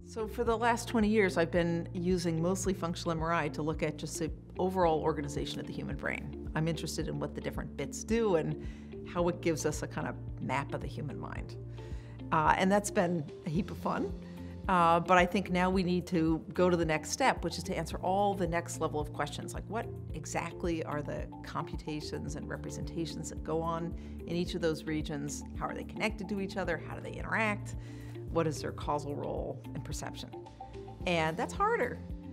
So for the last 20 years, I've been using mostly functional MRI to look at just the overall organization of the human brain. I'm interested in what the different bits do and how it gives us a kind of map of the human mind. And that's been a heap of fun. But I think now we need to go to the next step, which is to answer all the next level of questions, like what exactly are the computations and representations that go on in each of those regions? How are they connected to each other? How do they interact? What is their causal role in perception? And that's harder.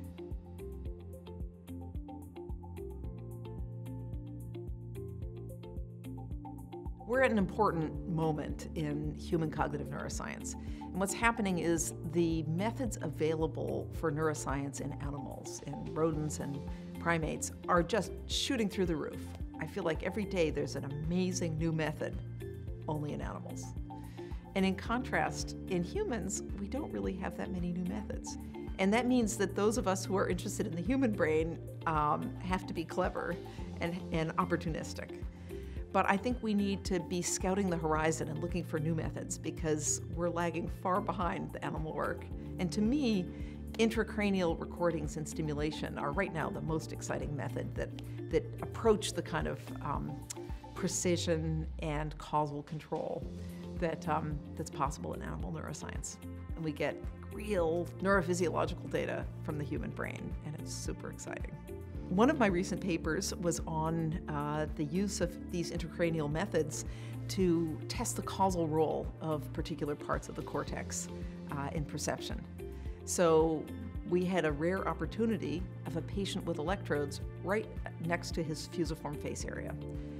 We're at an important moment in human cognitive neuroscience. And what's happening is the methods available for neuroscience in animals, in rodents and primates, are just shooting through the roof. I feel like every day there's an amazing new method, only in animals. And in contrast, in humans, we don't really have that many new methods. And that means that those of us who are interested in the human brain have to be clever and opportunistic. But I think we need to be scouting the horizon and looking for new methods because we're lagging far behind the animal work. And to me, intracranial recordings and stimulation are right now the most exciting method that approach the kind of precision and causal control that's possible in animal neuroscience. And we get real neurophysiological data from the human brain, and it's super exciting. One of my recent papers was on the use of these intracranial methods to test the causal role of particular parts of the cortex in perception. So we had a rare opportunity of a patient with electrodes right next to his fusiform face area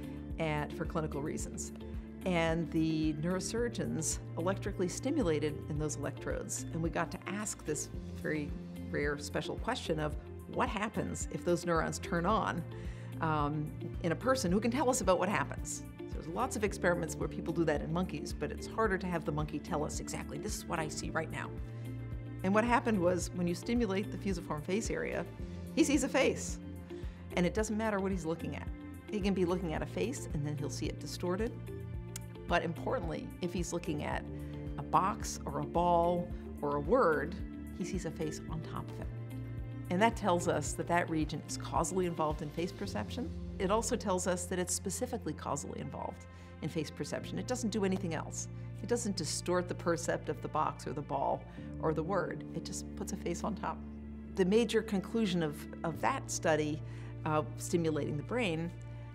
for clinical reasons. And the neurosurgeons electrically stimulated in those electrodes, and we got to ask this very rare special question of what happens if those neurons turn on in a person who can tell us about what happens. So there's lots of experiments where people do that in monkeys, but it's harder to have the monkey tell us exactly, this is what I see right now. And what happened was when you stimulate the fusiform face area, he sees a face. And it doesn't matter what he's looking at. He can be looking at a face and then he'll see it distorted. But importantly, if he's looking at a box or a ball or a word, he sees a face on top of it. And that tells us that that region is causally involved in face perception. It also tells us that it's specifically causally involved in face perception. It doesn't do anything else. It doesn't distort the percept of the box or the ball or the word. It just puts a face on top. The major conclusion of that study, stimulating the brain,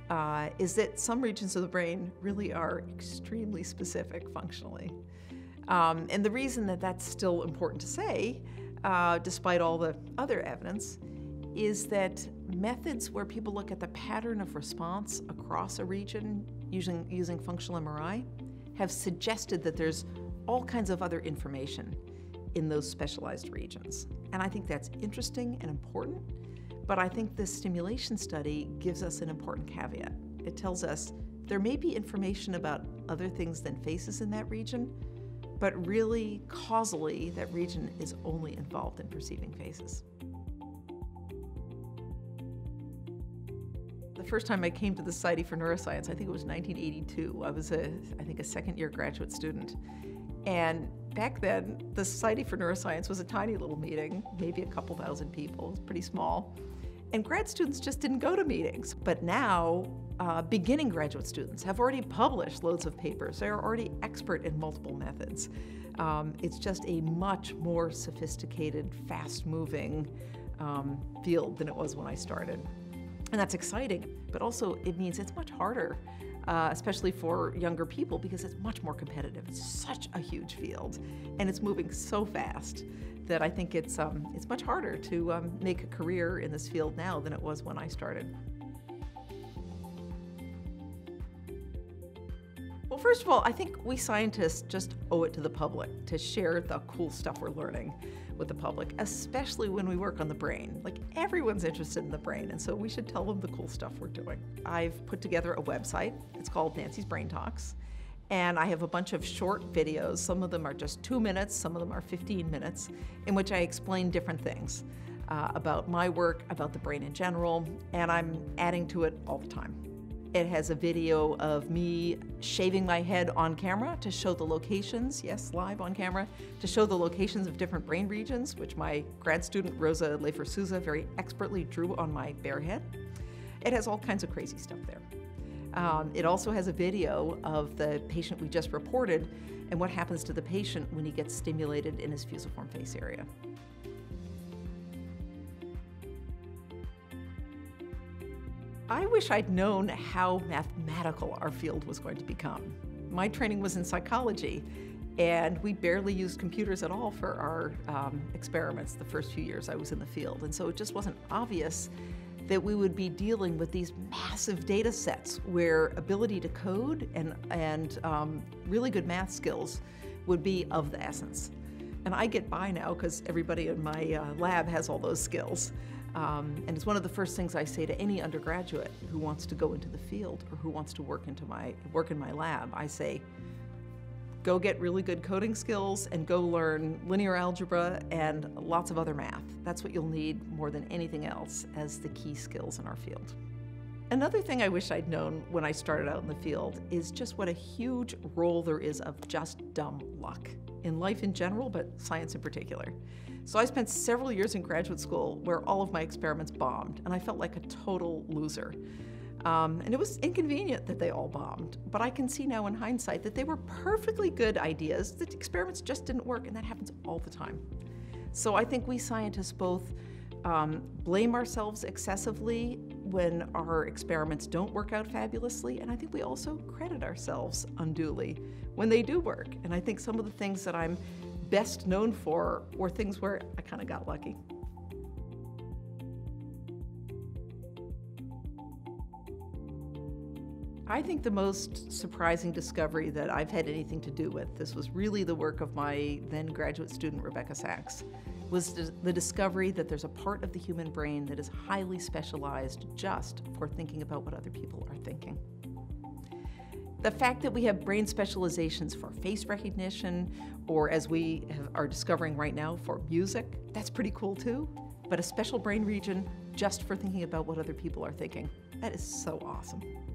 is that some regions of the brain really are extremely specific functionally. And the reason that that's still important to say, despite all the other evidence, is that methods where people look at the pattern of response across a region using functional MRI have suggested that there's all kinds of other information in those specialized regions. And I think that's interesting and important. But I think this stimulation study gives us an important caveat. It tells us there may be information about other things than faces in that region, but really, causally, that region is only involved in perceiving faces. The first time I came to the Society for Neuroscience, I think it was 1982. I was a second-year graduate student. And back then, the Society for Neuroscience was a tiny little meeting, maybe a couple thousand people. It was pretty small. And grad students just didn't go to meetings. But now, beginning graduate students have already published loads of papers. They're already expert in multiple methods. It's just a much more sophisticated, fast-moving field than it was when I started. And that's exciting, but also it means it's much harder, especially for younger people, because it's much more competitive. It's such a huge field, and it's moving so fast that I think it's much harder to make a career in this field now than it was when I started. Well, first of all, I think we scientists just owe it to the public to share the cool stuff we're learning with the public, especially when we work on the brain. Like, everyone's interested in the brain, and so we should tell them the cool stuff we're doing. I've put together a website. It's called Nancy's Brain Talks, and I have a bunch of short videos. Some of them are just 2 minutes, some of them are 15 minutes, in which I explain different things about my work, about the brain in general, and I'm adding to it all the time. It has a video of me shaving my head on camera to show the locations, yes, live on camera, to show the locations of different brain regions, which my grad student Rosa Leifer-Souza very expertly drew on my bare head. It has all kinds of crazy stuff there. It also has a video of the patient we just reported and what happens to the patient when he gets stimulated in his fusiform face area. I wish I'd known how mathematical our field was going to become. My training was in psychology, and we barely used computers at all for our experiments the first few years I was in the field. And so it just wasn't obvious that we would be dealing with these massive data sets where ability to code and really good math skills would be of the essence. And I get by now because everybody in my lab has all those skills. And it's one of the first things I say to any undergraduate who wants to go into the field or who wants to work in my lab. I say, go get really good coding skills and go learn linear algebra and lots of other math. That's what you'll need more than anything else as the key skills in our field. Another thing I wish I'd known when I started out in the field is just what a huge role there is of just dumb luck in life in general, but science in particular. So I spent several years in graduate school where all of my experiments bombed, and I felt like a total loser. And it was inconvenient that they all bombed, but I can see now in hindsight that they were perfectly good ideas, that experiments just didn't work, and that happens all the time. So I think we scientists both blame ourselves excessively when our experiments don't work out fabulously, and I think we also credit ourselves unduly when they do work. And I think some of the things that I'm best known for were things where I kind of got lucky. I think the most surprising discovery that I've had anything to do with, this was really the work of my then graduate student Rebecca Sachs, was the discovery that there's a part of the human brain that is highly specialized just for thinking about what other people are thinking. The fact that we have brain specializations for face recognition, or as we are discovering right now, for music, that's pretty cool too. But a special brain region just for thinking about what other people are thinking, that is so awesome.